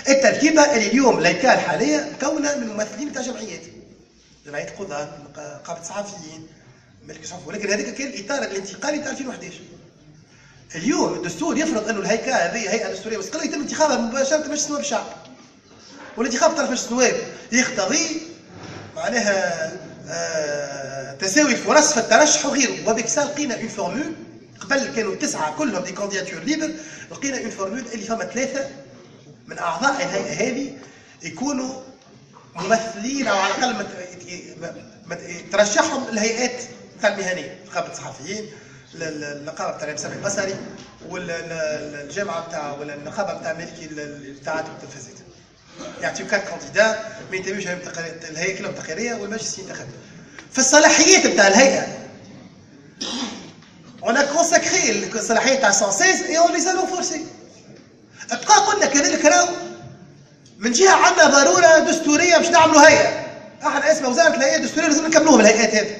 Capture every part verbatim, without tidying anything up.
التركيبه اللي اليوم لايكا الحاليه مكونه من ممثلين تاع جمعيات، جمعيه القضاة، نقابه الصحفيين، ملك الصحف، ولكن هذاك كان الاطار الانتقالي تاع ألفين وأحد عشر. اليوم الدستور يفرض انه الهيكله هذه هيئه دستوريه مستقله يتم انتخابها مباشره مجلس نواب الشعب. والانتخاب طرف مجلس النواب يقتضي معناها آه تساوي الفرص في الترشح وغيره، وبكسا لقينا اون فورمول. قبل كانوا تسعه كلهم دي كانديداتور ليبر، لقينا اون فورمول اللي فما ثلاثه من اعضاء الهيئه هذه يكونوا ممثلين او على الاقل ترشحهم الهيئات تاع المهنيه، نقابه الصحفيين، النقابه تاع السمع البصري، والجامعه تاع ولا النقابه تاع مالكي الابتعاث والتلفزيون. يعطيو كات كانديدا ما ينتميوش الهيئه كلهم تقريريه والمجلس ينتخب. في الصلاحيات نتاع الهيئه on a consacré الصلاحيات تاع مئة وستة عشر et on les a renforcés. بقى قلنا كذلك راهو من جهه عندنا ضروره دستوريه باش نعملوا هيئه، احنا اسمها وزاره الهيئه الدستوريه لازم نكملوهم الهيئات هذه.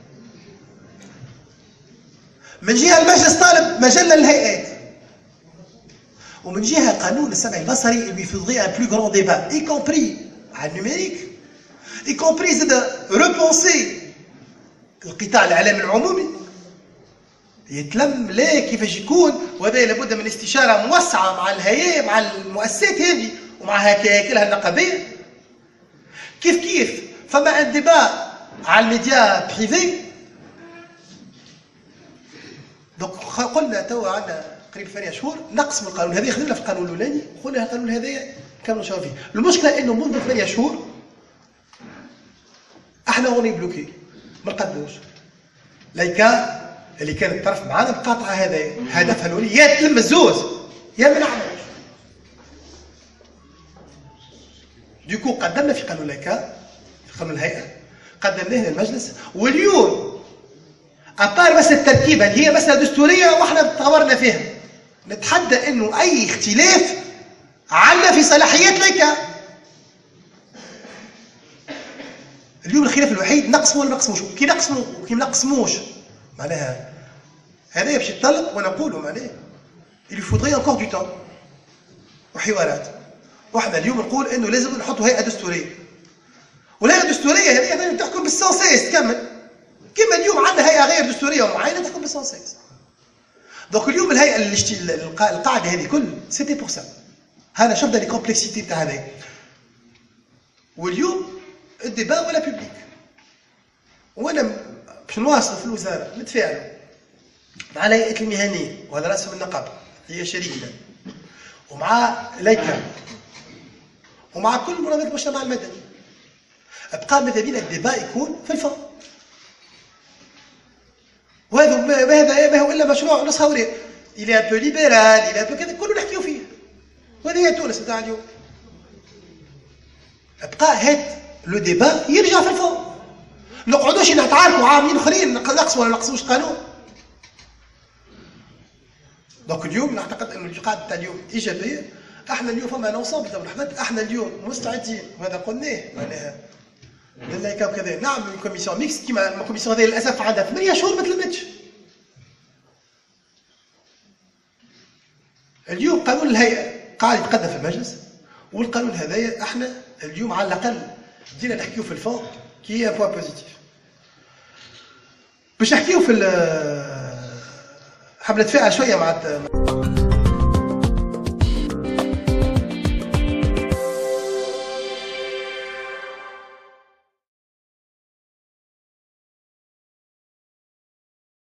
من جهه المجلس طالب مجله للهيئات، ومن جهه قانون السمع البصري اللي يفضي ان بلو غران ديبا اي كومبري على النيميريك، اي كومبري زاد روبونسي القطاع الاعلامي العمومي يتلم لا كيفاش يكون، وهذا لابد من استشاره موسعه مع الهيئه مع المؤسسات هذه ومع هياكلها النقابيه. كيف كيف فما ان ديبا على الميديا بريفي. دونك قلنا توا عندنا قريب ثمانية شهور نقسموا القانون هذا، خدمنا في القانون الاولاني قلنا القانون هذا كانوا نشاور فيه. المشكله انه منذ ثمانية شهور احنا هوني بلوكي ما نقدموش. لايكا اللي كانت طرف معانا مقاطعه هذا هدفها الاولي يا تلم الزوز يا ما نعملوش. ديكو قدمنا في قانون لايكا في قانون الهيئه، قدمناه للمجلس، واليوم ابار بس التركيبه اللي هي مساله دستوريه واحنا تطورنا فيها، نتحدى انه اي اختلاف عندنا في صلاحيات لايكا. اليوم الخلاف الوحيد نقسموا ولا نقسموش، كي نقسموا وكي ما نقسموش معناها هذا باش يتطلب ونقولوا معناها il faudrait encore du temps وحوارات. وحنا اليوم نقول انه لازم نحطوا هيئه دستوريه، والهيئه الدستوريه هذه تحكم بالسونسيس تكمل كما اليوم عندنا هيئه غير دستوريه معينه تحكم بالسونسيس. دونك اليوم الهيئه اللي القاعده هذه كل سيتي بور سا. هذا شفنا لي كومبلكسيتي تاع هذا. واليوم الديبا ولا بوبليك، وانا باش نواصلوا في الوزاره نتفاعلوا مع الهيئات المهنيه وعلى راسهم النقابه هي شريكنا، ومع لايكا، ومع كل منظمات المجتمع المدني. ابقى ماذا بينا الديبا يكون في الفضل. وهذا هذا ما هو الا مشروع نص هوري الى ان بو ليبرال الى ان بو كذا كله نحكيو فيه. وهذه هي تونس نتاع اليوم. ابقى هاد لو ديبا يرجع في الفضل. ما نقعدوش نتعاركوا عامين اخرين نقصوا ولا نقصوش قانون. دونك اليوم نعتقد انه القاعده تاع اليوم ايجابيه. احنا اليوم فما نونسومبل تاع الحمد، احنا اليوم مستعدين وهذا قلناه معناها للايكا وكذا نعملوا كوميسيون ميكس كيما الكوميسيون هذه للاسف عندها ثمانية شهور ما تلمتش. اليوم قانون الهيئه قاعد يتقدم في المجلس، والقانون هذايا احنا اليوم على الاقل بدينا نحكيو في الفون كي ان بوان بوزيتيف. باش نحكيو في حاب نتفاعل شويه مع